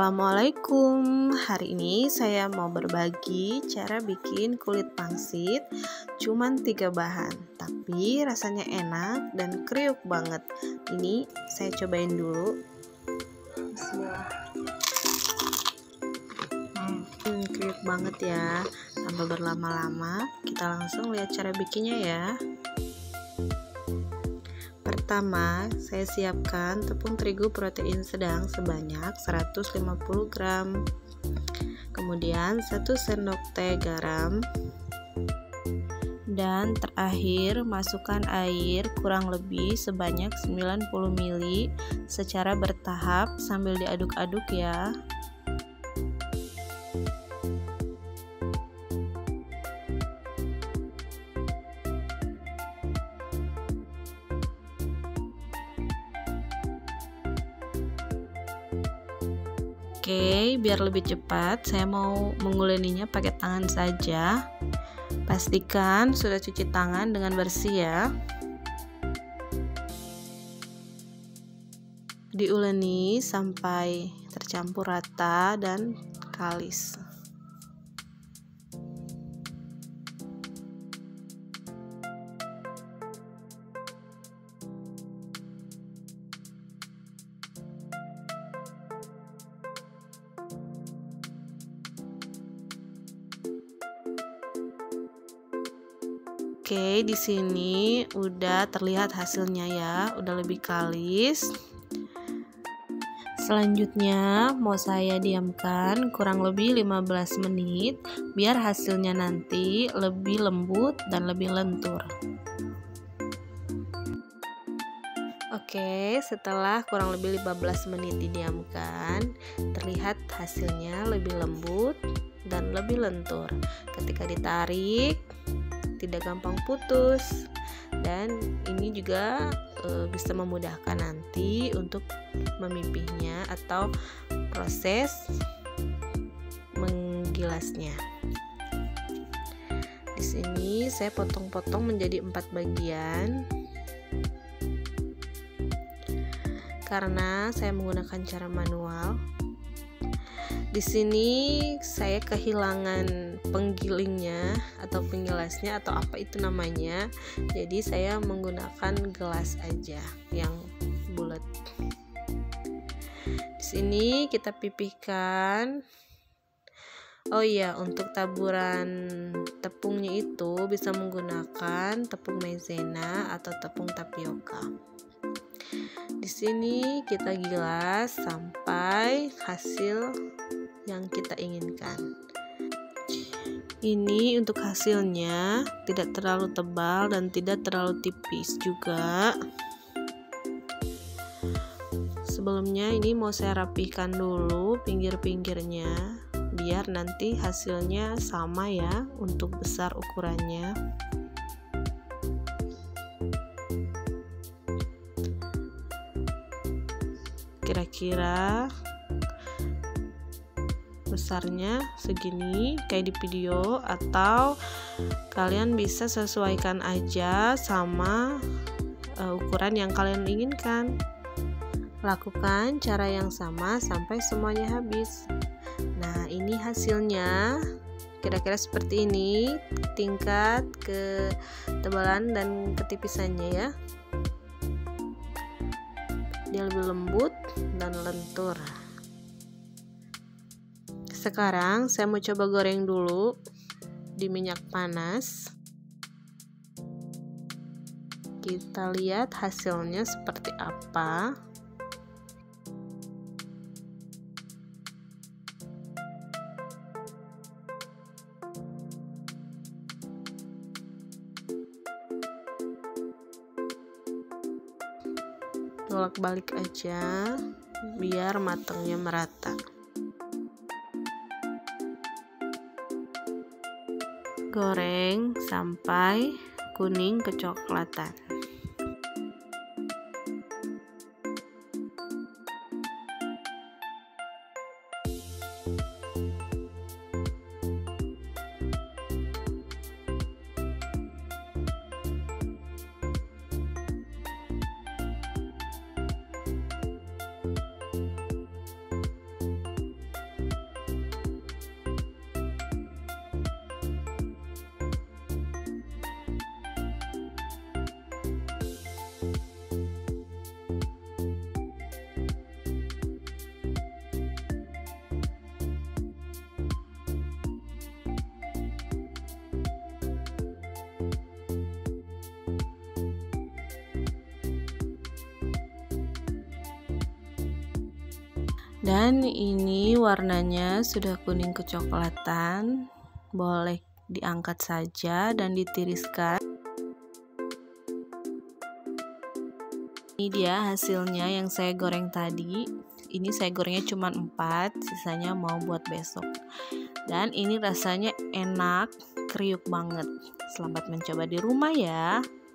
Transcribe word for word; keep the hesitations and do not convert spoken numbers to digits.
Assalamualaikum. Hari ini saya mau berbagi cara bikin kulit pangsit. Cuman tiga bahan, tapi rasanya enak dan kriuk banget. Ini saya cobain dulu. Bismillah. Hmm, kriuk banget ya. Tanpa berlama-lama, kita langsung lihat cara bikinnya ya. Pertama, saya siapkan tepung terigu protein sedang sebanyak seratus lima puluh gram. Kemudian satu sendok teh garam. Dan terakhir, masukkan air kurang lebih sebanyak sembilan puluh mililiter secara bertahap sambil diaduk-aduk ya. Oke, biar lebih cepat, saya mau menguleninya pakai tangan saja. Pastikan sudah cuci tangan dengan bersih ya. Diuleni sampai tercampur rata dan kalis. Oke, di sini udah terlihat hasilnya ya, udah lebih kalis. Selanjutnya mau saya diamkan kurang lebih lima belas menit biar hasilnya nanti lebih lembut dan lebih lentur. Oke, setelah kurang lebih lima belas menit didiamkan, terlihat hasilnya lebih lembut dan lebih lentur. Ketika ditarik tidak gampang putus, dan ini juga e, bisa memudahkan nanti untuk memipihnya atau proses menggilasnya. Di sini saya potong-potong menjadi empat bagian karena saya menggunakan cara manual. Di sini saya kehilangan penggilingnya atau penggilasnya atau apa itu namanya. Jadi saya menggunakan gelas aja yang bulat. Di sini kita pipihkan. Oh iya, untuk taburan tepungnya itu bisa menggunakan tepung maizena atau tepung tapioka. Di sini kita gilas sampai hasil yang kita inginkan. Ini untuk hasilnya tidak terlalu tebal dan tidak terlalu tipis juga. Sebelumnya ini mau saya rapihkan dulu pinggir-pinggirnya biar nanti hasilnya sama ya untuk besar ukurannya. Kira-kira besarnya segini kayak di video, atau kalian bisa sesuaikan aja sama uh, ukuran yang kalian inginkan. Lakukan cara yang sama sampai semuanya habis. Nah, ini hasilnya kira-kira seperti ini tingkat ketebalan dan ketipisannya ya. Dia lebih lembut dan lentur. Sekarang saya mau coba goreng dulu di minyak panas. Kita lihat hasilnya seperti apa. Bolak-balik aja biar matangnya merata. Goreng sampai kuning kecoklatan. Dan ini warnanya sudah kuning kecoklatan, boleh diangkat saja dan ditiriskan. Ini dia hasilnya yang saya goreng tadi. Ini saya gorengnya cuma empat, sisanya mau buat besok. Dan ini rasanya enak, kriuk banget. Selamat mencoba di rumah ya.